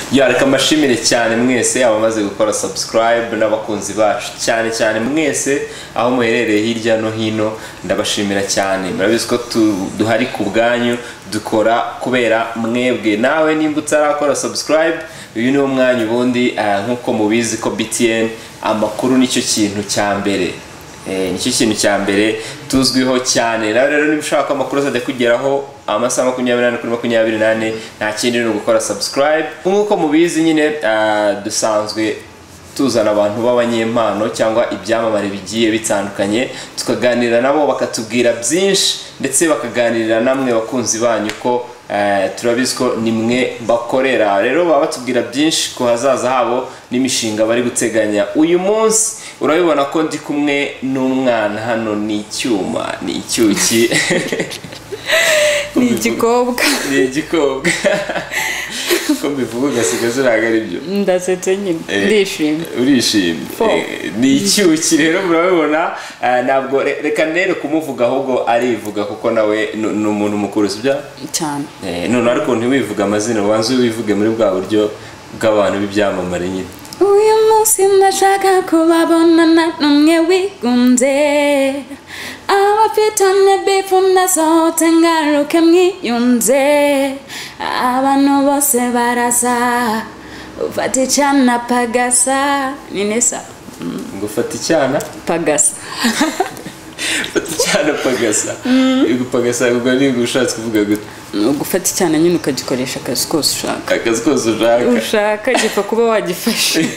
Reka mbashimire cyane mwese abamaze gukora subscribe n'abakunzi bacu cyane cyane mwese aho muherereye hirya no hino ndabashimira cyane. Murabizi ko duhari ku bwanyu dukora kubera mwebwe. Nawe nimba utarakora subscribe uyu ni umwanya ubundi nkuko mubizi ko BTN amakuru nicyo kintu cya mbere. Nicyo kintu cya mbere tuzwiho cyane. Rero niba ushaka amakuru azajya kugeraho amasaha 28 nta kindi no gukora subscribe. Nkuko mubizi nyine dusanzwe tuzana abantu b'abanyempano cyangwa ibyamamare bigiye bitandukanye tukaganira nabo bakatubwira byinshi ndetse bakaganirira namwe bakunzi banyu ko turabizi ko nimwe bakorera. Rero baba batubwira byinshi ko hazaza habo n'imishinga bari guteganya. Uyu munsi urabibona ko ndi kumwe n'umwana hano ni icyuma ni icyuki ni igikobwa ko bivuga gasigaze uragari byo ndasetse nyine ndishimye urishimye ni icyuki. Rero murabibona ntabwo reka nere kumuvuga ahubwo arivuga kuko nawe ni umuntu mukuru sibya cyane none ariko ntiwivuga amazina wanze wivuge muri bwa buryo bw'abantu b'ibyamamare nyine. uyu munsi ndashaka kubabonana n'umwe wigunze abafitanye bifu nasohote ngaruke mwiyunze abantu bose baraza ufata icyana pagasa ni Nessa ngo ufata icyana pagasa ufata icyana pagasa pagasa ubwo ni gushatse kuvuga gute? gufata icyana nyine ukagikoresha akazi kose ushaka gipfa kuba wagifashe.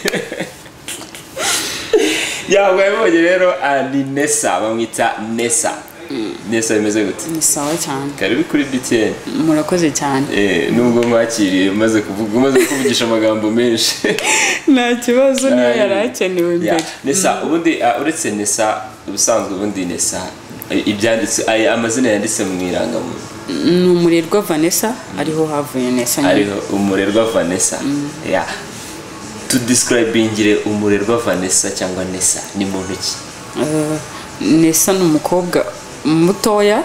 yabonye rero ni Nessa bamwita Nessa. Nessa bimeze gute? Ni sawa cyane. Karibu kuri BTN. Murakoze cyane. Nubwo mwakiriye maze kuvugisha amagambo menshi. Nta kibazo niyo yarakenewe mbere. Nessa ubundi uretse Nessa ubusanzwe ubundi Nessa ibyanditse amazina yanditse mu irangamuntu. Ni umurerwa Vanessa ariho havuye Nessa. Ariho umurerwa Vanessa. To describingire umurerwa Vanessa cyangwa Nessa ni muntu ki? Nessa ni umukobwa mutoya,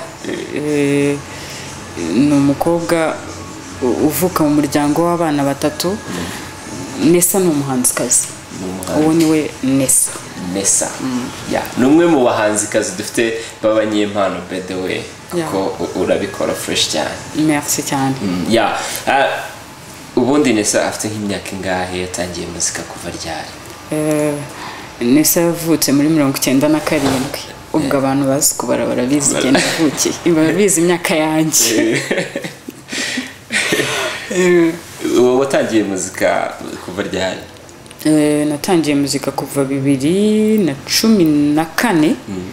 ni umukobwa uvuka mu muryango w'abana batatu. Nessa ni umuhanzikazi. Uwo niwe Nessa. Numwe mu bahanzikazi dufite b'abanyempano by the way ko urabikora fresh cyane. Merci cyane. Ubundi Nessa afite nk'imyaka ingahe yatangiye muzika kuva ryari? Nessa yavutse muri 97. Ubwo abantu bazi kubara barabizi genda vukiye barabizi imyaka yanjye. Watangiye muzika kuva ryari? Natangiye muzika kuva 2014.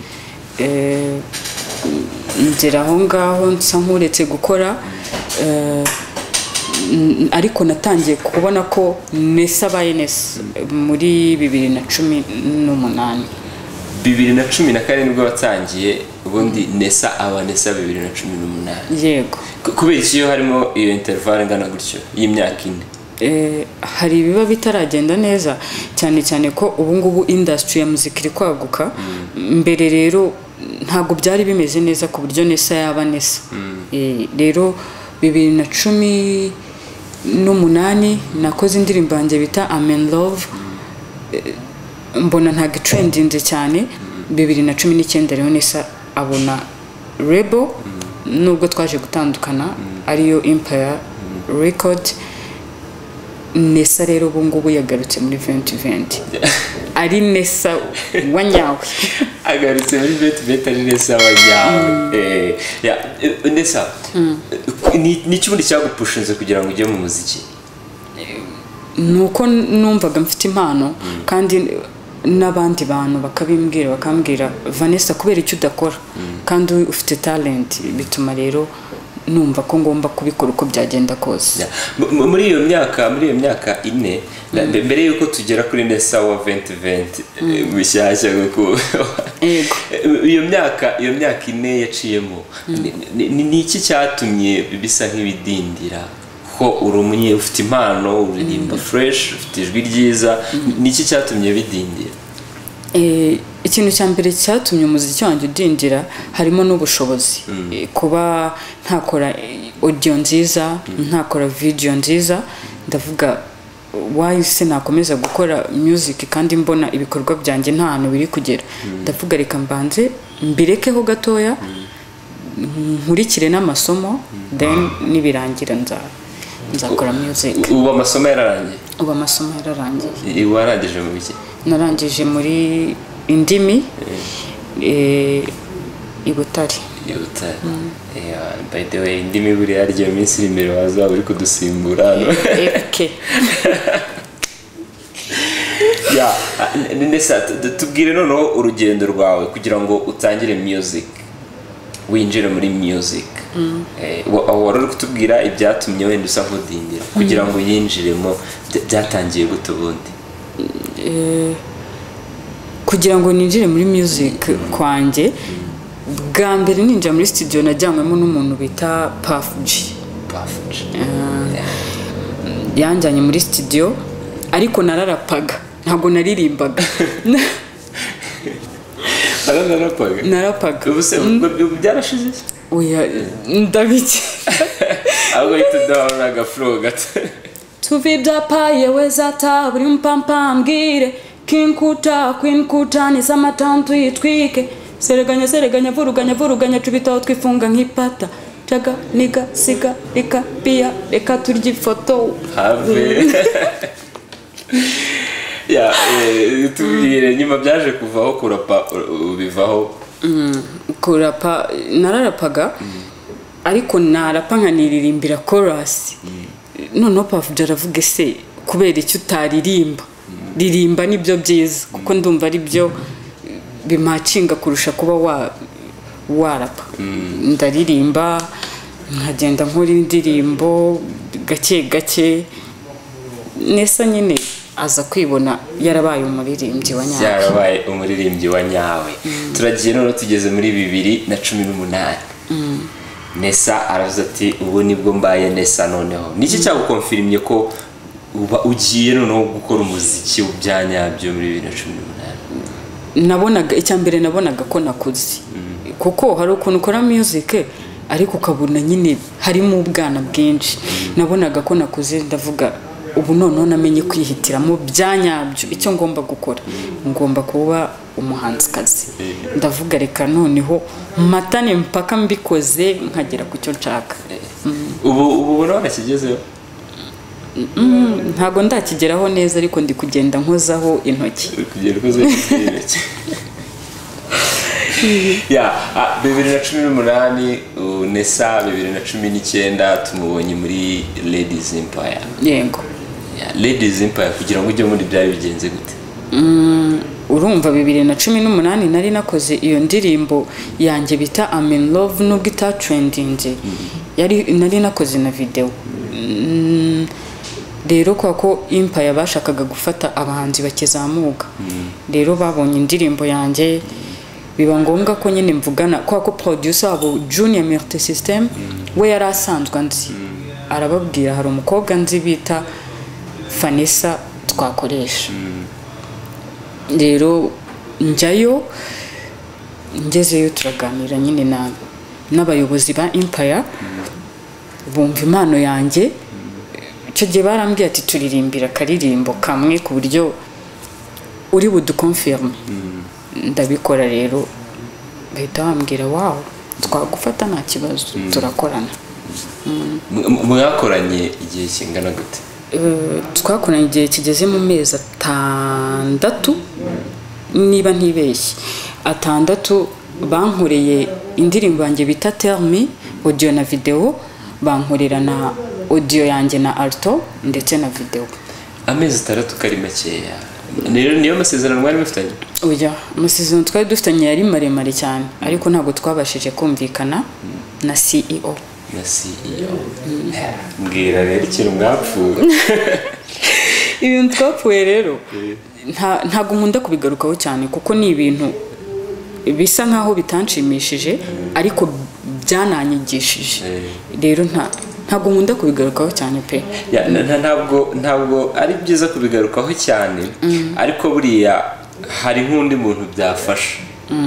Ngera aho ngaho nsa nkuretse gukora ariko natangiye kubona ko Nessa abaye Nessa muri 2018. 2014 nibwo watangiye ubundi Nessa aba Nessa 2018. Yego. Kubera iki yo harimo iyo interval ngana gutyo y'imyaka ine? Hari ibiba bitaragenda neza cyane ko ubu ngubu industry ya muzika iri kwaguka. Mbere rero ntago byari bimeze neza ku buryo Nessa yaba Nessa. Rero 2018 nakoze indirimbo yanjye bita Amen Love. Mbona ntago trendinze cyane. 2019 rero Nessa abona label nubwo twaje gutandukana ariyo Empire Record. Nessa rero ubu ngubu yagarutse muri 2020 ari Nessa wanyawe. Agarutse muri 2020 ari Nessa wanyawe. Nessa ni cyubundi cyagupushinze kugira ngo ujye mu muziki? Nuko numvaga mfite impano kandi n'abandi bantu bakambwira Vanessa kubera icyo udakora kandi ufite talent bituma rero numva ko ngomba kubikora uko byagenda kose. Muri iyo myaka ine mbere yuko tugera kuri Nessa wa 2020 bishyashya ko iyo myaka ine yaciyemo ni iki cyatumye bisa nk'ibidindira ko urumunye ufite impano uririmba fresh ufite ijwi ryiza ni iki cyatumye bidindira? ikintu cya mbere cyatumye umuziki wanjye udindira harimo n'ubushobozi kuba ntakora audio nziza ntakora video nziza ndavuga why se nakomeza gukora music kandi mbona ibikorwa byanjye nta hantu biri kugera ndavuga reka mbanze mbirekeho gatoya nkurikire n'amasomo then nibirangira nzakora music. Ubu amasomo yararangiye? Ubu amasomo yararangiye. Warangije mu biki? Narangije muri indimi i Butare. By the way, indimi buri yaryo minsi iri imbere wazaba uri kudusimbura hano. FK. Nesa tubwire noneho urugendo rwawe kugira ngo utangire music, winjire muri music. Wari uri kutubwira ibyatumye wenda usa nk'udindira kugira ngo yinjiremo, byatangiye gute ubundi? Kugira ngo ninjire muri music kwanjye, bwa mbere ninjira muri studio najyanywemo n'umuntu bita Puff G. Yanjyanye muri studio ariko nararapaga, ntabwo naririmbaga. Narapaga. Ubuse byarashize? Oya ndabiki. Ahubwo itudaho agaflow gato. Tuvibyapa yeweza taburi mpampa mbwire kinkuta kwinkuta ni samatantu yitwike sereganya vuruganya cubitaho twifunga nk'ipata caga niga siga reka pia reka turya ifoto have. Tubwire nyuma byaje kuvaho kurapa ubivaho? Kurapa nararapaga ariko narapa nkaniririmbira chorus. Noneho Puff G aravuga se kubera icyo utaririmba, ririmba nibyo byiza kuko ndumva ari byo bimacinga kurusha kuba warapa. Ndaririmba nkagenda nkora indirimbo gake Nesa nyine aza kwibona yarabaye umuririmbyi wa nyawe. Yarabaye umuririmbyi wa nyawe. Turagiye none tugeze muri 2018. Nesa aravuze ati ubu nibwo mbaye Nesa noneho. Niki cyagukonfirmye ko uba ugiye noneho gukora umuziki ubyanyabyo muri 2018? Nabonaga icyambere nabonaga ko nakuze. Kuko hari ukuntu ukora music ariko ukabona nyine harimo ubwana bwinshi. Nabonaga ko nakuze ndavuga ubu noneho namenye kwihitiramo byanyabyo icyo ngomba gukora. Ngomba kuba umuhanzikazi. Ndavuga reka noneho matane mpaka mbikoze nkagera ku cyo nshaka. Ubu none kigezeyo? Ntago ndakigeraho neza ariko ndi kugenda nkozaho intoki. Kugera koze intoki. 2018 Nesa 2019 tumubonye muri Ladies Empire. Yego. Ladies Empire kugira ngo ujye muri byari bigenze gute? Urumva 2018 nari nakoze iyo ndirimbo yanjye bita I'm in love nubwo ita trending. Nari nakoze na video. Rero ko Empire bashakaga gufata abahanzi bakizamuka. Rero babonye indirimbo yanjye biba ngombwa ko nyine mvugana ko producer wabo Junior Multi System we yari asanzwe nzi. Arababwira hari umukobwa nzi bita Vanessa twakoresha. Rero njyayo ngezeyo turaganira nyine n'abayobozi ba Empire bumva impano yanjye. Icyo gihe barambwiye ati turirimbira karirimbo kamwe ku buryo uri budukonfirme. Ndabikora rero bahita bambwira wow twagufata nta kibazo turakorana. Mwakoranye igihe kingana gute? Twakoranye igihe kigeze mu mezi 6 niba ntibeshye. 6 bankoreye indirimbo yanjye bita Tell Me audio na video, bankorera na audio yanjye na alto ndetse na video. Amezi 3 kari makeya. Niyo masezerano mwari mufitanye? Oya, amasezerano twari dufitanye yari maremare cyane ariko ntabwo twabashije kumvikana na CEO. Mbwira rero ikintu mwapfuye. Ibintu twapfuye rero ntabwo nkunda kubigarukaho cyane kuko ni ibintu bisa nkaho bitanshimishije ariko byananyigishije. Rero ntabwo nkunda kubigarukaho cyane pe. Ntabwo ari byiza kubigarukaho cyane ariko buriya hari nk'undi muntu byafasha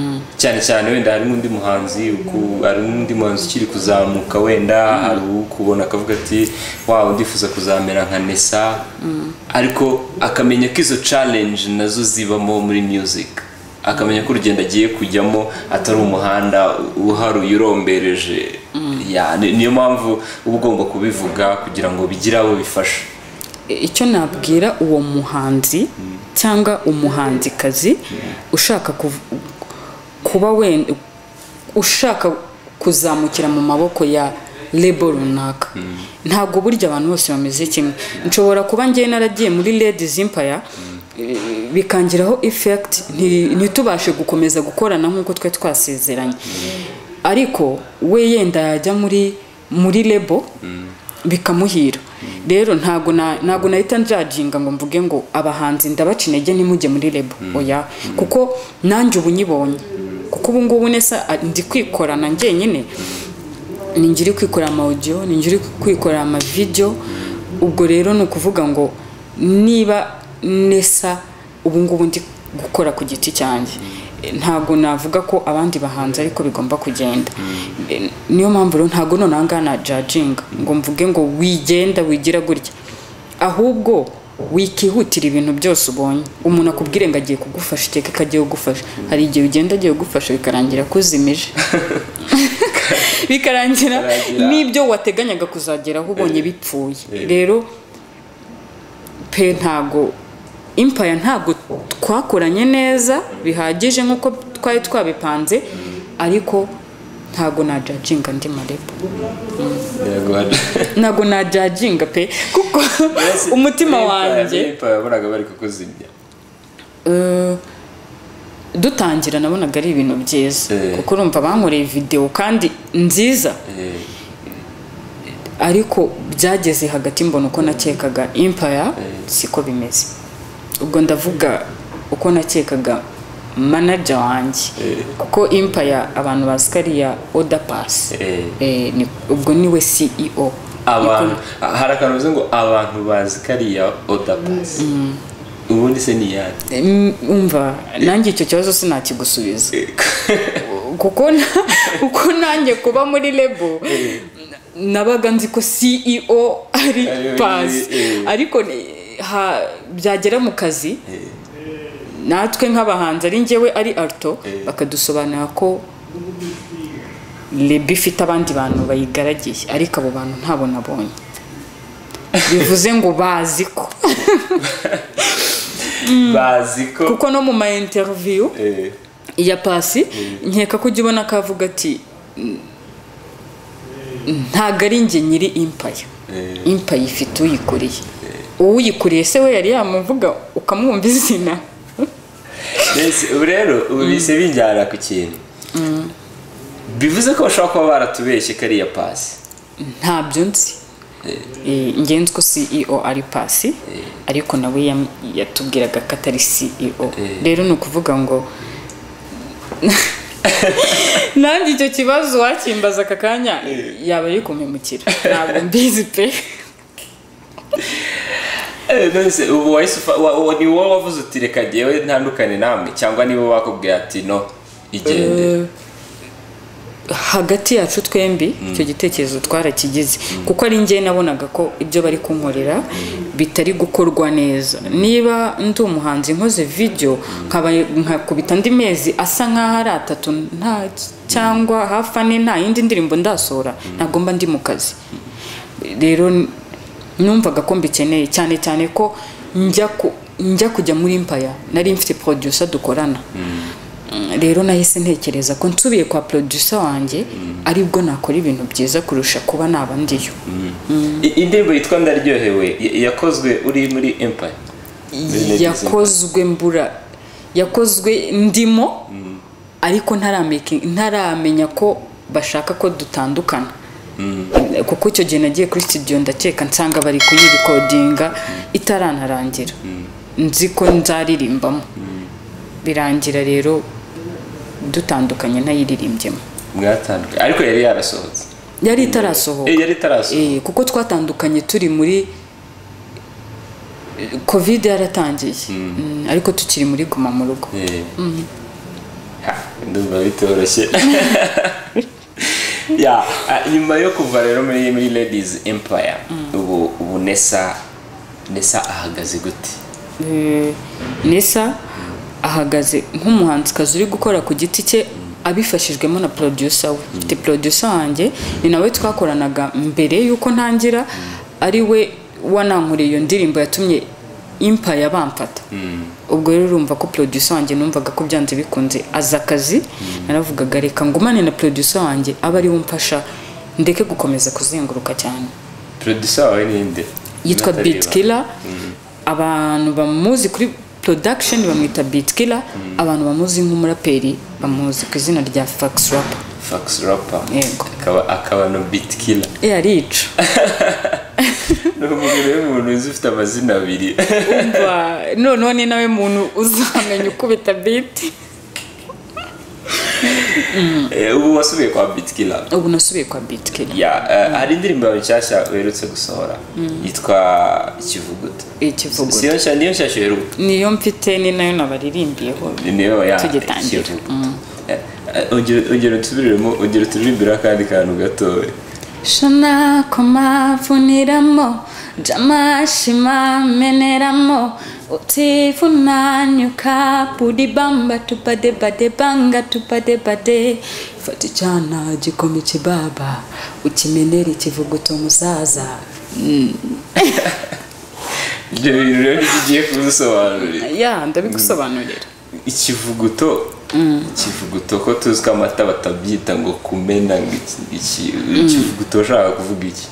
cyane cyane wenda hari n'undi muhanzi ukiri kuzamuka wenda hari ukubona akavuga ati wow ndifuza kuzamera nka Nessa ariko akamenya ko izo challenge nazo zibamo muri music akamenya ko urugendo agiye kujyamo atari umuhanda uharuye urombereje niyo mpamvu uba ugomba kubivuga kugira ngo bigire abo bifasha. Icyo nabwira uwo muhanzi cyangwa umuhanzikazi ushaka kuba wenda ushaka kuzamukira mu maboko ya label runaka ntabwo burya abantu bose bameze kimwe. Nshobora kuba ngiye naragiye muri Ladies Empire bikangiraho effect ntitubashe gukomeza gukorana nk'uko twe twasezeranye ariko we yenda yajya muri label bikamuhira. Rero ntago nahita njajinga ngo mvuge ngo abahanzi ndabaca intege nimujye muri label oya kuko nanjye ubu nyibonye kuko ubu ngubu Nessa ndi kwikorana njyenyine ninjiri kwikora ama audio ninjiri kwikora ama video ubwo rero no kuvuga ngo niba Nessa ubu ngubu ndi gukora ku giti cyanjye ntago navuga ko abandi bahanze ariko bigomba kugenda. Niyo mpamvu rero ntago none angana judging ngo mvuge ngo wigenda wigira gutya ahubwo wikihutira ibintu byose ubonye umuntu akubwire ngo agiye kugufasha iteka kagiye kugufasha hari igihe ugenda agiye kugufasha bikarangira kuzimije bikarangira n'ibyo wateganyaga kuzageraho ubonye bipfuye. Rero pe ntago Empire ntabwo twakoranye neza bihagije nkuko twari twabipanze ariko ntago na judginga ndi marebo ntago na judginga pe kuko umutima wanjye yabonaga bari kukuzimya dutangira nabonaga ari ibintu byiza kuko urumva bankoreye video kandi nziza ariko byageze hagati mbona uko nakekaga Empire siko bimeze. Ubwo ndavuga uko nakekaga manager wanjye kuko Empire abantu bazikariya order pass ubwo niwe CEO abantu harakanuze ngo abantu bazikariya order pass ubundi se ni yandi umva nanjye icyo kibazo sinakigusubiza kuko uko nanjye kuba muri label nabaga nzi ko CEO ari pass ariko byagera mu kazi natwe nk'abahanzi ari njyewe ari Alto bakadusobanura ko label ifite abandi bantu bayigaragiye ariko abo bantu ntabo nabonye bivuze ngo baziko kuko no mu ma interview ya Pasi nkeka ko ujibona kavuga ati ntago ari njye nyiri Empire ifite uyikoreye uyikuriye se we yari yamuvuga ukamwumva izina. Rero ubise binjyana ku kintu bivuze ko bashobora kuba baratubeshye kariya Pasi ntabyo nzi ingenzi ko CEO ari Pasi ariko nawe yatubwiraga ko atari CEO. Rero ni ukuvuga ngo nanjye icyo kibazo wakimbaza aka kanya yaba ari kumemukira ntabwo mbizi pe. Nonese ubu ni wowe wavuze uti reka jyewe ntandukane namwe cyangwa nibo bakubwiye ati no igende? Hagati yacu twembi icyo gitekerezo twarakigize kuko ari njye nabonaga ko ibyo bari kunkorera bitari gukorwa neza. Niba ndi umuhanzi nkoze video nkakubita andi mezi asa nkaho ari 3 nta cyangwa hafi ane nta yindi ndirimbo ndasora ntabwo mba ndi mu kazi. Rero numvaga ko mbikeneye cyane cyane ko njya kujya muri Empire nari mfite producer dukorana. Rero nahise ntekereza ko nsubiye kwa producer wanjye aribwo nakora ibintu byiza kurusha kuba nabandiyo. Indirimbo yitwa Ndaryohewe yakozwe uri muri Empire? yakozwe ndimo ariko ntaramenya ko bashaka ko dutandukana kuko icyo gihe nagiye kuri studio ndakeka nsanga bari kuyirecordinga itaranarangira nzi ko nzaririmbamo birangira rero dutandukanye ntayiririmbyemo. Mwatandukanye ariko yari yarasohotse? Yari itarasohoka. Yari itarasohoka kuko twatandukanye turi muri Covid yaratangiye ariko tukiri muri guma mu rugo. ndumva bitoroshye. Ya, nyuma yo kuva rero muri Ladies Empire ubu Nessa ahagaze gute? Nessa ahagaze nk'umuhanzikazi uri gukora ku giti cye abifashijwemo na producer we. Mfite producer wanjye ni nawe twakoranaga mbere yuko ntangira, ari we wanankoreye iyo ndirimbo yatumye Empire bamfata. Ubwo rero urumva ko producer wanjye numvaga ko byanze bikunze aza akazi, naravugaga reka ngumane na producer wanjye aba ari umfasha ndeke gukomeza kuzenguruka cyane. Producer wawe ni nde? Yitwa Beat Killer. Abantu bamuzi kuri production bamwita Beat Killer, abantu bamuzi nk'umuraperi bamuzi ku izina rya Fax Rapper. Fax Rapper. Yego. Akaba no Beat Killer. Arica. Umuntu ufite amazina abiri. Umva none nawe muntu uzamenya ukubita beat. Ubu wasubiye kwa Beat Killer? Ubu nasubiye kwa Beat Killer. Ya, hari indirimbo nshyashya uherutse gusohora yitwa Ikivuguto. Niyo nshyashya uheruka? Niyo mfite ni nayo nabaririmbiyeho. Niyo ya tugitangira. Ongera turirimbira akandi kantu gatoya. Shana koma funiramo jamashima meneramo utifunanyuka pudibamba tupade bade banga tupade bade fati cyana gikomi kibaba ukimenera ikivuguto musaza. Ibyo bintu rero bigiye kubisobanurira. Ya ndabigusobanurira. Ikivuguto ko tuzi ko amata batabyita ngo kumena ikivuguto ushaka kuvuga iki?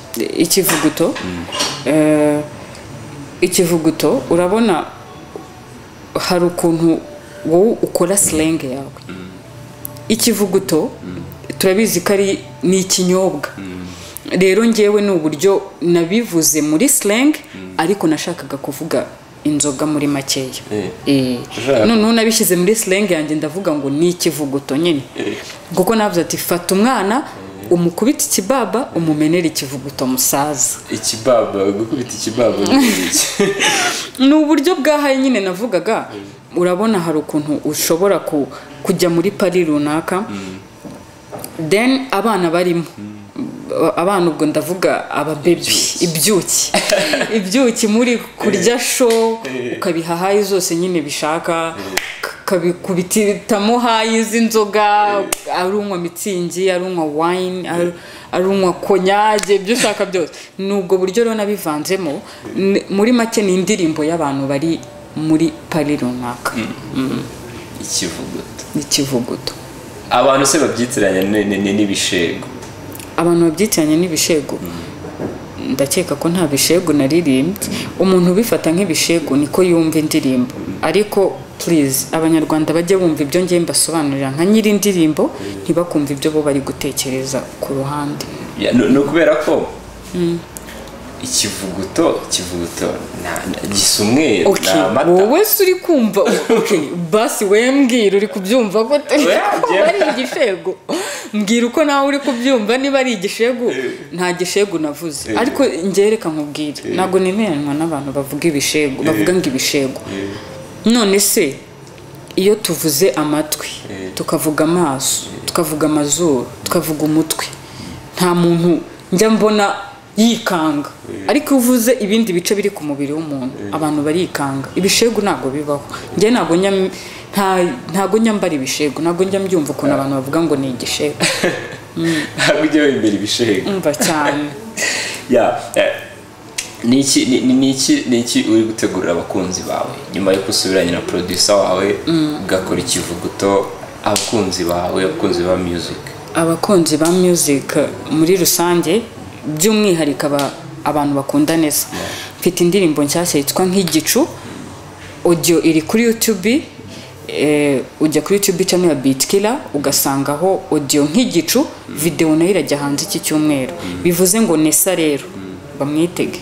Ikivuguto urabona hari ukuntu wowe ukora slang yawe. Ikivuguto turabizi ko ari ni ikinyobwa. Rero ngewe n'uburyo nabivuze muri slang ariko nashakaga kuvuga inzoga muri makeya. None nabishyize muri slang yanjye ndavuga ngo ni ikivuguto nyine. Kuko navuze ati fata umwana umukubita ikibaba umumenera ikivuguto musaza. Ikibaba gukubita ikibaba ni uburyo bwahaye nyine navugaga. Urabona hari ukuntu ushobora kujya muri pari runaka then abana barimo abana ubwo ndavuga ababebi ibyuki muri kurya show ukabiha hayi zose nyine bishaka kabikubitamo hayi z'inzoga arunywa mitsingi arunywa wine arunywa konyage ibyo ushaka byose. Nubwo buryo rero nabivanzemo muri make ni indirimbo y'abantu bari muri pari runaka. Ikivuguto abantu se babyitiranya n'ibishego. Abantu babyitiranya n'ibishego ndakeka ko nta bishego naririmbye. Umuntu ubifata nk'ibishego niko yumva indirimbo, ariko please abanyarwanda bajye bumva ibyo ngiye mbasobanurira nka nyiri indirimbo ntibakumva ibyo bo bari gutekereza ku ruhande. No kubera ko ikivuguto gisa umweru n'amata. Wowe se uri kumva basi we mbwira uri kubyumva gute ari igishego? Mbwira uko nawe uri kubyumva niba ari igishego. Nta gishego navuze, ariko ngereka nkubwire ntabwo nemeranwa n'abantu bavuga ibishego bavuga ngo ibishego. None se iyo tuvuze amatwi tukavuga amaso tukavuga amazuru tukavuga umutwe nta muntu njya mbona yikanga, ariko uvuze ibindi bice biri ku mubiri w'umuntu abantu barikanga. Ibishego ntabwo bibaho. Njye ntabwo nyambara ibishego, ntabwo njya mbyumva ukuntu abantu bavuga ngo ni igishego. Ntabwo ujya wembera ibishego. Umva cyane. Ni iki uri gutegurira abakunzi bawe nyuma yo gusubiranya na producer wawe ugakora ikivuguto? Abakunzi ba music. Abakunzi ba music muri rusange by'umwihariko abantu bakunda Nessa. Mfite indirimbo nshyashya yitwa nk'igicu. Audio iri kuri YouTube. Ujya kuri YouTube channel ya Beat Killer ugasangaho audio nk'igicu. Video nayo irajya hanze iki cyumweru. Bivuze ngo Nessa rero bamwitege.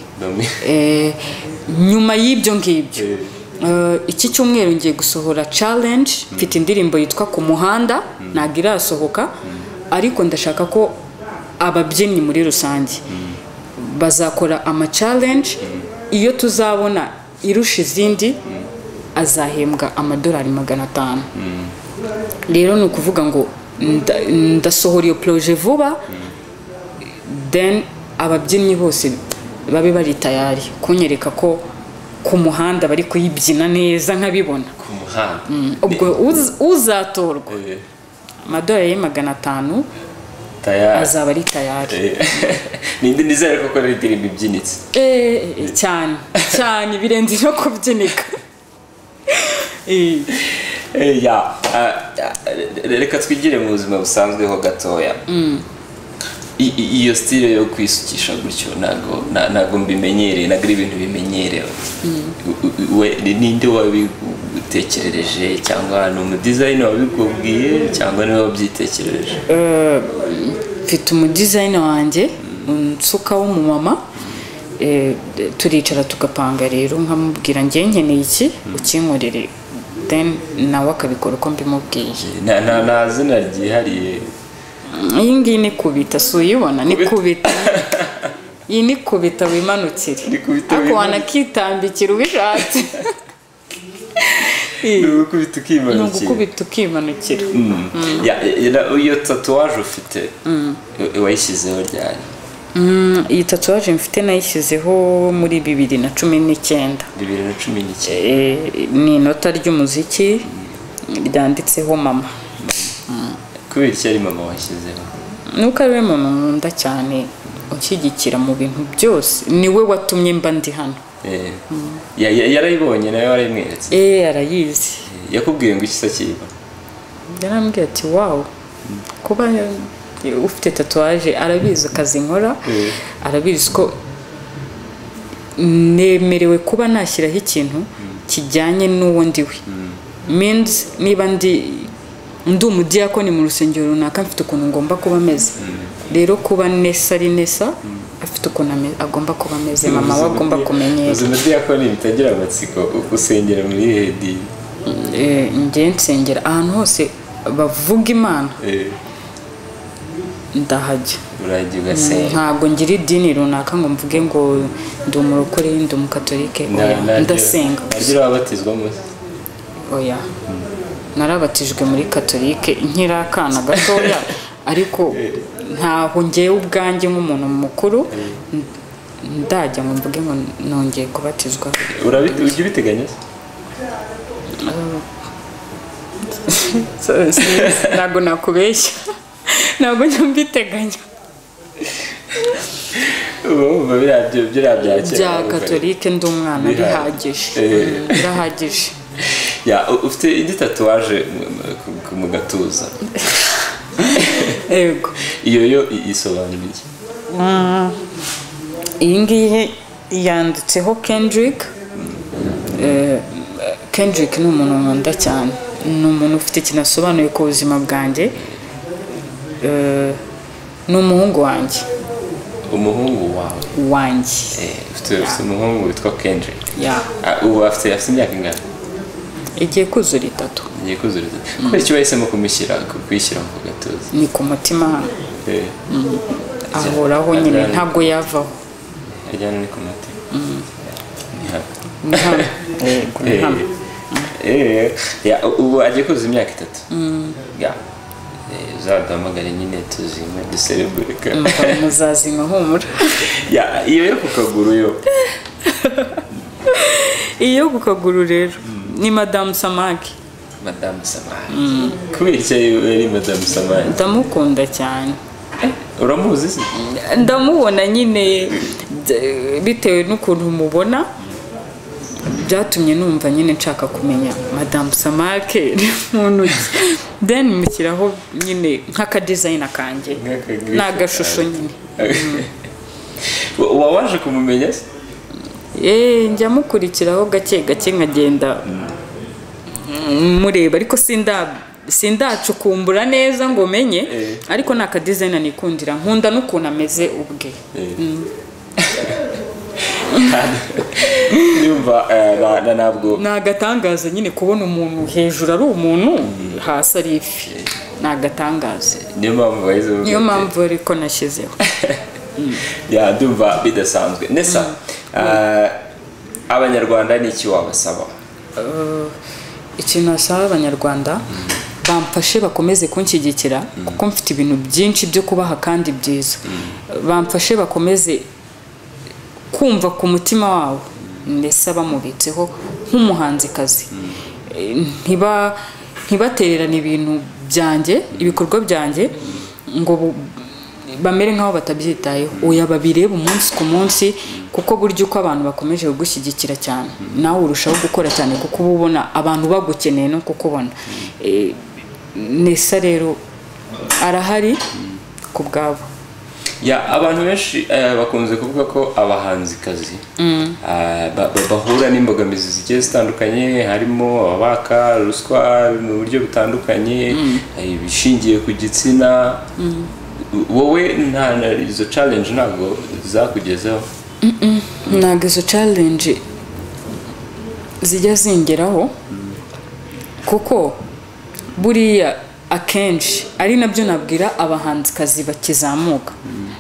Nyuma y'ibyo ngibyo iki cyumweru ngiye gusohora challenge. Mfite indirimbo yitwa ku muhanda ntabwo irasohoka, ariko ndashaka ko ababyinnyi muri rusange bazakora ama challenge. Iyo tuzabona irusha izindi azahembwa $500. rero ni ukuvuga ngo ndasohora iyo projet vuba then ababyinnyi bose babe bari tayari kunyereka ko ku muhanda bari kuyibyina neza nkabibona ku muhanda ubwo uzatorwa amadolari 500 tayari azaba ari tayari nindi nizere ko ari indirimbo ibyinitse cyane birenze no kubyinika reka twigire mu buzima busanzweho gatoya iyo style yo kwisukisha gutyo ntago mbimenyereye ntabwo ari ibintu bimenyerewe ninde wabigutekerereje cyangwa ni umudizayini wabikubwiye cyangwa niwe wabyitekerereje mfite umudizayini wanjye unsuka w'umumama turicara tugapanga rero nkamubwira njye nkeneye iki ukinkorere then nawe akabikora uko mbimubwiye nta zina ryihariye iyi ngiyi ni kubita si uyibona ni kubita iyi ni kubita wimanukire ariko wanakitambikira ubishatse ni ugukubita ukimanukira iyo tatuwaje ufite wayishyizeho ryari iyi tatuwaje mfite nayishyizeho muri 2019 ni inota ry'umuziki ryanditseho mama kubera iki ari mama washyizeho nuko ari we muntu nkunda cyane unshyigikira mu bintu byose niwe watumye mba ndi hano yarayibonye nawe warayimweretse arayizi yakubwiye ngo iki se kiba yarambwiye ati wawu kuba ufite tatuwaje arabizi akazi nkora arabizi ko nemerewe kuba nashyiraho ikintu kijyanye n'uwo ndiwe means niba ndi umudiyakoni mu rusengero runaka mfite ukuntu ngomba kuba ameze rero kuba Nessa ari Nessa afite ukuntu agomba kuba ameze mama we agomba kumenyera umudiyakoni bitagira amatsiko usengera muri hedi njye nsengera ahantu hose bavuga Imana ndahajya urajya ugasenga ntabwo ngira idini runaka ngo mvuge ngo ndi umurokore ndi umukatolike ndasenga agira wabatizwamo oya narabatijwe muri katolike nkiri akana gatoya ariko ntaho ngewe ubwanjye nk'umuntu mukuru ndajya ngo mvuge ngo nongeye kubatizwa ujya ubiteganya ntabwo nakubeshya ntabwo njya mbiteganya ubu bya katolike ndi umwana birahagije ufite indi tatuwaje mu gatuza yego iyo isobanura iki iyi ngiyi yanditseho Kendrick ni umuntu nkunda cyane ni umuntu ufite ikintu asobanuye ku buzima bwanjye ni umuhungu wanjye wanjye ufite umuhungu witwa Kendrick ubu afite imyaka ingana igiye kuzura 3 kubera icyo wahisemo kuyishyira mu gatuza ni ku mutima hano ahoraho nyine ntabwo yavaho ajyana ni ku mutima ni hano ubu agiye kuzuza imyaka 3 uzaduhamagare nyine tuzime duserebureka muzazima humura iyo yo ku kaguru iyo ku kaguru rero ni Madame Samaki kubera icyo yari Madame Samaki ndamukunda cyane uramuzi se ndamubona nyine bitewe n'ukuntu mubona byatumye numva nyine nshaka kumenya Madame Samaki muntu then mushyiraho nyine nk'aka design kanjye n'agashusho nyine waje kumumenya se njya mukurikiraho gake nkagenda mureba ariko sindacukumbura neza ngo menye ariko naka design nikundira nkunda n'ukuntu ameze ubwe nyumva ntabwo nagatangaza nyine kubona umuntu hejuru ari umuntu hasi ari ifi nagatangaza niyo mpamvu ariko nashyizeho ndumva bidasanzwe Nessa abanyarwanda ni iki wabasaba ikintu nasaba abanyarwanda bamfashe bakomeze kunshyigikira kuko mfite ibintu byinshi byo kubaha kandi byiza bamfashe bakomeze kumva ku mutima wabo ndetse bamubitseho nk'umuhanzikazi ntibatererane ibintu byanjye ibikorwa byanjye ngo bamere nk'aho batabyitayeho oya babireba umunsi ku munsi kuko burya uko abantu bakomeje kugushyigikira cyane nawe urushaho gukora cyane kuko uba ubona abantu bagukeneye no kukubona Nessa rero arahari ku bwabo abantu benshi bakunze kuvuga ko abahanzikazi bahura n'imbogamizi zigiye zitandukanye harimo ababaka ruswa mu buryo butandukanye bishingiye ku gitsina wowe izo challenge ntabwo zakugezeho ntabwo izo challenge zijya zingeraho kuko buriya akenshi ari nabyo nabwira abahanzikazi bakizamuka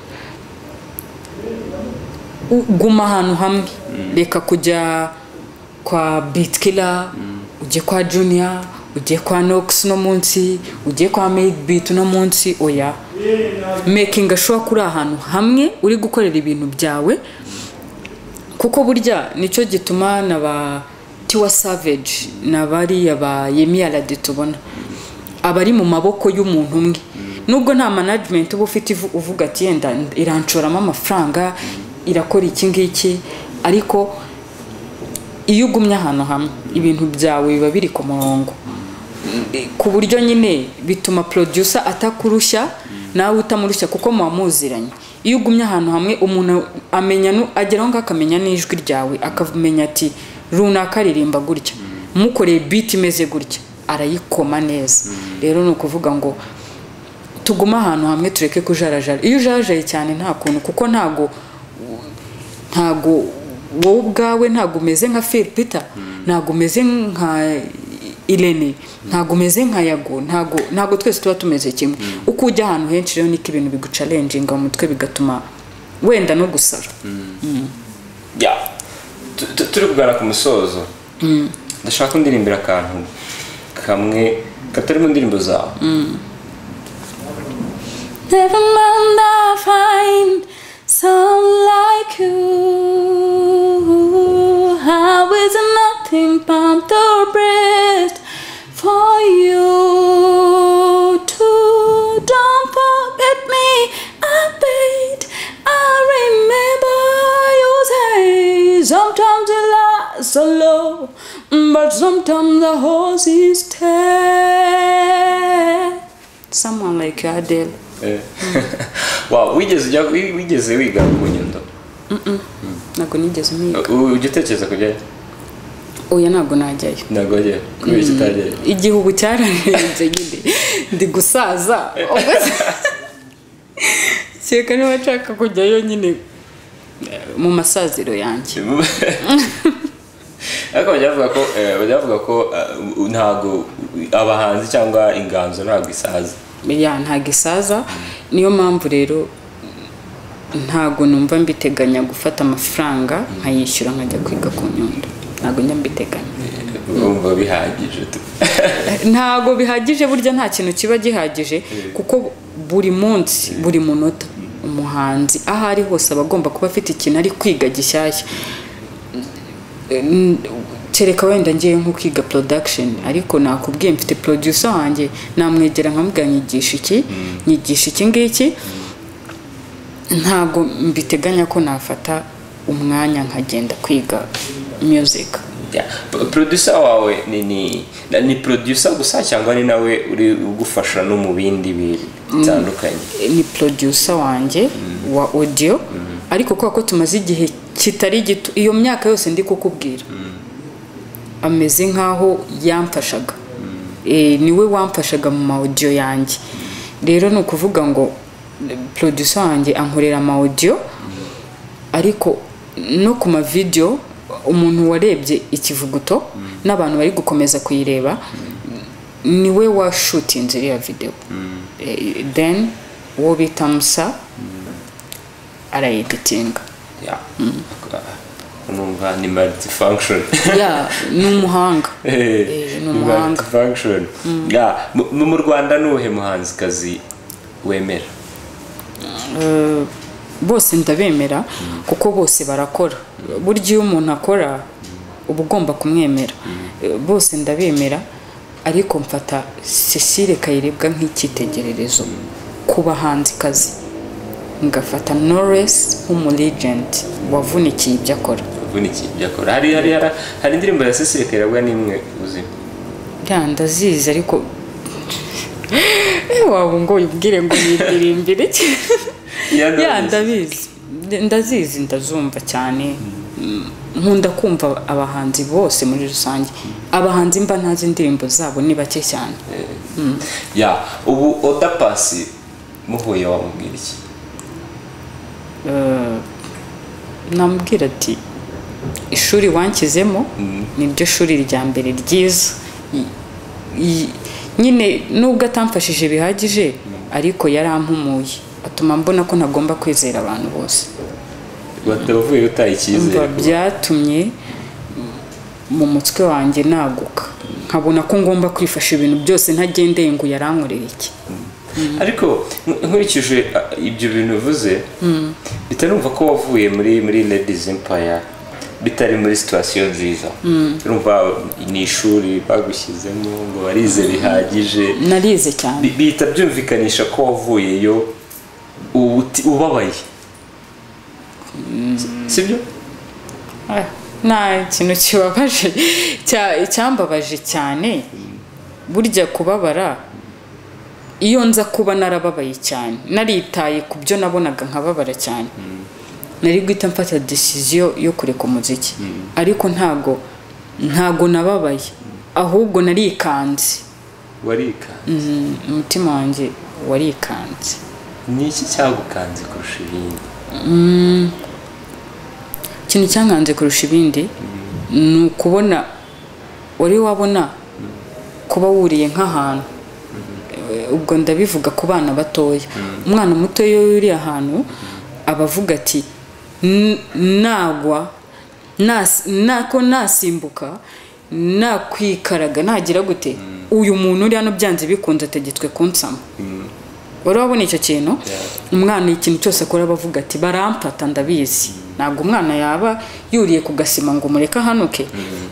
guma ahantu hamwe reka kujya kwa Beatkiller ujye kwa Junior ujye kwa Nox no munsi ujye kwa Made Beat no munsi oya making sure kuri ahantu hamwe uri gukorera ibintu byawe kuko burya nicyo gituma naba Tiwa Savage nabari aba Yemi Alade tubona abari mu maboko y'umuntu umwe nubwo nta management uba ufite uvuga ati yenda iranshoramo amafaranga irakora iki ngiki ariko iyo ugumye ahantu hamwe ibintu byawe biba biri ku murongo ku buryo nyine bituma producer atakurushya nawe utamurushya kuko muamuziranye iyo ugumye ahantu hamwe umuntu amenya ageraho ngakamenya n'ijwi ryawe akamenya ati runaka aririmba gutya mukoreye beat imeze gutya arayikoma neza rero no kuvuga ngo tuguma ahantu hamwe tureke kujarajara iyo ujajaye cyane nta kuntu kuko ntago wowe ubwawe ntago umeze nka Phil Peter ntago umeze nka Irene ntago umeze nka Yago ntago twese tuba tumeze kimwe uko ujya ahantu henshi rero niko ibintu biguchallenginga mu mutwe bigatuma wenda no gusara turi kugana ku musozo ndashaka ndirimbira akantu kamwe katari mu ndirimbo zawe Never mind I find someone like you how is it nothing but the breath for you too don't forget me I bet I remember you say sometimes it lasts so low but sometimes the horse is dead someone like you Adele wow wigeze wiga ku Nyundo ntabwo nigeze miga ujya utekereza kujyayo oya ntabwo najyayo ntabwo wajyayo kubera ikitajyayo igihugu cyararenze nyine ndi gusaza cyeka niba nshaka kujyayo nyine mu masaziro yanjye ariko bajyavuga ko ntabwo abahanzi cyangwa inganzo ntabwo isaza ntabwo isaza niyo mpamvu rero ntabwo numva mbiteganya gufata amafaranga nkayishyura nkajya kwiga ku Nyundo ntabwo njya mbiteganya urumva bihagije ntabwo bihagije burya nta kintu kiba gihagije kuko buri munsi buri munota umuhanzi aho ari hose aba agomba kuba afite ikintu ari kwiga gishyashya kereka wenda ngiye nko kwiga production ariko nakubwiye mfite producer wanjye namwegera nkamubwira nyigisha iki ngiki ntabwo mbiteganya ko nafata umwanya nkagenda kwiga music producer wawe ni producer gusa cyangwa ni nawe uri ugufasha no mu bindi bitandukanye ni producer wanjye wa audio ariko ko tumaze igihe kitari gito iyo myaka yose ndi kukubwira ameze nkaho yamfashaga niwe wamfashaga mu audio yanjye rero no kuvuga ngo producer wanjye ankorera ama audio ariko no ku ma video umuntu warebye ikivuguto n'abantu bari gukomeza kuyireba niwe wa shooting iriya video then wo bita Musa ara editing numva ni multifunction ni umuhanga ni multifunction mu Rwanda nuhe muhanzikazi wemera? bose ndabemera kuko bose barakora, burya iyo umuntu akora uba ugomba kumwemera. bose ndabemera ariko mfata Cecile Kayirebwa nk'icyitegererezo ku bahanzikazi, ngafata Knowless nk'umulegend wavunikiye ibyo akora. Hari indirimbo ya Cecile Kayirebwa n'imwe uzi? Ndazizi ariko waba ngo ubwire ngo yidirimbire ndazizi ndazumva cyane. nkunda kumva abahanzi bose muri rusange, abahanzi mba ntazi indirimbo zabo ni bake cyane. ubu Oda Paccy muhuye wamubwira iki? namubwira ati ishuri wankizemo niryo shuri rya mbere ryiza, nyine nubwo atamfashije bihagije ariko yarampumuye, atuma mbona ko ntagomba kwizera abantu bose. Watavuye utayicyizere? Byatumye mu mutwe wanjye naguka, nkabona ko ngomba kwifasha ibintu byose ntagendeye ngo yarankorera iki. ariko nkurikije ibyo bintu uvuze bitarumva ko wavuye muri Ladies Empire bitari muri situation nziza. urumva ni ishuri bagushyizemo ngo warize bihagije. Narize cyane. Bihita byumvikanisha ko wavuyeyo ubabaye, sibyo? nta kintu kibabaje cyambabaje cyane. burya kubabara, iyo nza kuba narababaye cyane naritaye ku byo nabonaga nkababara cyane, nari guhita mfata decision yo kureka umuziki. ariko ntago nababaye, ahubwo narikanze. Warikanze? umutima wanjye warikanze. Ni iki cyagukanze kurusha ibindi? ikintu cyankanze kurusha ibindi ni ukubona, wari wabona kuba wuriye nk'ahantu, ubwo ndabivuga ku bana batoya. umwana muto iyo yuriye ahantu aba avuga ati nagwa nako nasimbuka nakwikaraga nagira gute, uyu muntu uri hano byanze bikunze ategetswe kunsama. wari wabona icyo kintu? umwana ikintu cyose akora bavuga ati barampata ndabizi. ntabwo umwana yaba yuriye ku gasima ngo mureke hanuke.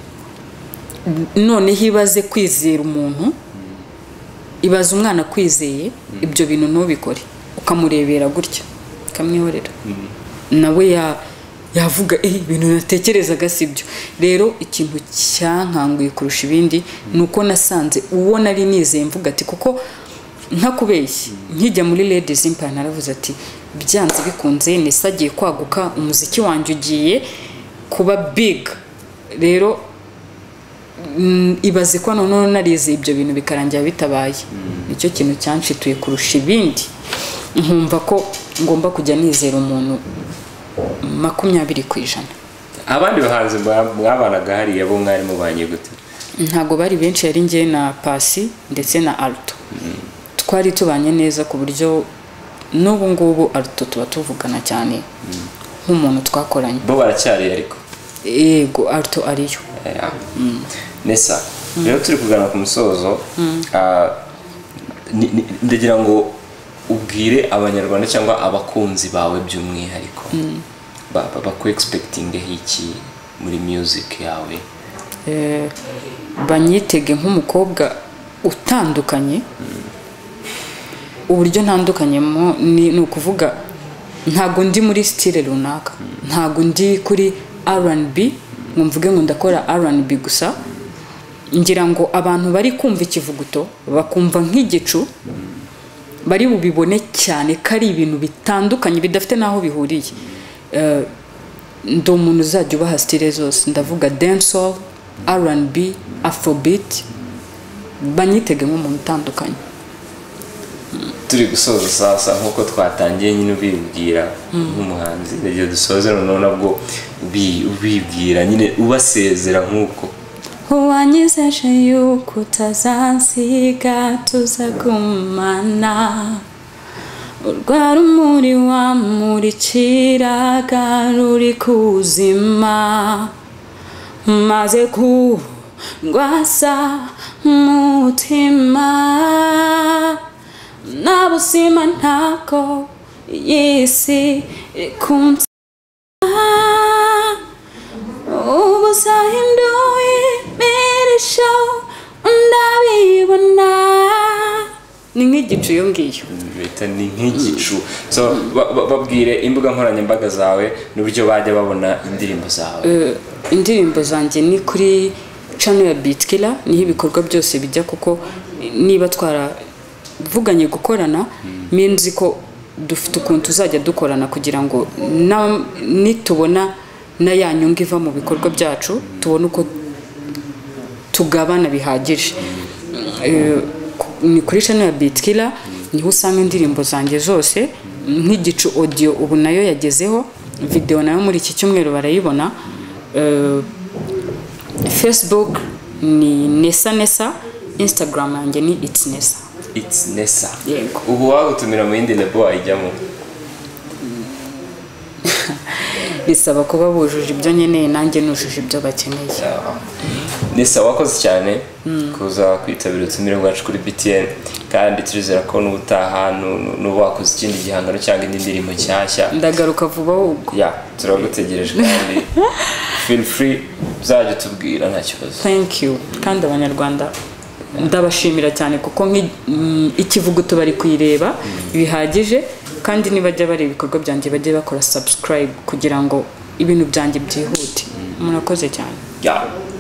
noneho ibaze kwizera umuntu, ibaze umwana kwizeye ibyo bintu ntubikore, ukamurebera gutya ukamwihorera, nawe yavuga ibintu natekerezaga sibyo. rero ikintu cyankanguye kurusha ibindi ni uko nasanze uwo nari nizeye mvuga ati, kuko ntakubeshye nkijya muri Ladies Empire naravuze ati byanze bikunze Nessa agiye kwaguka, umuziki wanjye ugiye kuba big. rero ibaze ko none narize ibyo bintu bikarangira bitabaye. nicyo kintu cyanshituye kurusha ibindi, nkumva ko ngomba kujya nizera umuntu 20%. abandi bahanzi mwabanaga hariya bo mwari mubanye gute? ntago bari benshi, yari njye na Paccy ndetse na Alto. twari tubanye neza ku buryo n'ubu ngubu Alto tuba tuvugana cyane nk'umuntu twakoranye. bo baracyari ariko? yego, Alto ariyo. Nessa, rero turi kugana ku musozo. ndagira ngo ubwire abanyarwanda cyangwa abakunzi bawe by'umwihariko baku expecting iki muri music yawe? banyitege nk'umukobwa utandukanye. uburyo ntandukanyemo ni ukuvuga ntago ndi muri style runaka, ntago ndi kuri R&B ngo mvuge ngo ndakora R&B gusa. ngira ngo abantu bari kumva ikivuguto bakumva nk'igicu, bari bubibone cyane kari ibintu bitandukanye bidafite naho bihuriye. ndo umuntu uzajya ubaha style zose, ndavuga dancehall, R&B, Afrobeat. banyitege nk'umuntu utandukanye. turi gusoza sasa nkuko twatangiye nyine ubibwira nk'umuhanzi, ndagiye dusoze noneho nabwo ubibwira nyine ubasezera nk'uko wanyizeje yuko utazansiga tuzagumana, urwa rumuri wamurikiraga ruri kuzima maze kundwasa umutima nabuzima ntako y'isi ikunze ubuzahinduye imirisho ndabibona ni nk'igicu iyo ngiyo bita ni nk'igicu so babwire imbuga nkoranyambaga zawe n'uburyo bajya babona indirimbo zawe indirimbo zanjye ni kuri channel ya Beatkiller niho ibikorwa byose bijya kuko niba twaravuganye gukorana minzi ko dufite ukuntu tuzajya dukorana kugira ngo nitubona na ya nyungu iva mu bikorwa byacu tubone uko tugabana bihagije ni kuri channel ya Beatkiller niho usanga indirimbo zanjye zose nk'igicu audio ubu nayo yagezeho video nayo muri iki cyumweru barayibona Facebook ni Nessa Instagram yanjye ni It's Nessa yego ubu wagutumira mu yindi lebo wayijyamo bisaba kuba bujuje ibyo nkeneye nanjye nujuje ibyo bakeneye Nessa wakoze cyane kuza kwitabira utumire bwacu kuri BTN kandi turizera ko n'ubutaha n'uwakoze ikindi gihangano cyangwa indi ndirimbo nshyashya ndagaruka vuba ahubwo turagutegereje kandi feel free uzajya tubwira nta kibazo thank you kandi abanyarwanda ndabashimira cyane kuko ikivuguto bari kuyireba bihagije kandi nibajya bareba ibikorwa byanjye bajye bakora subscribe kugira ngo ibintu byanjye byihute murakoze cyane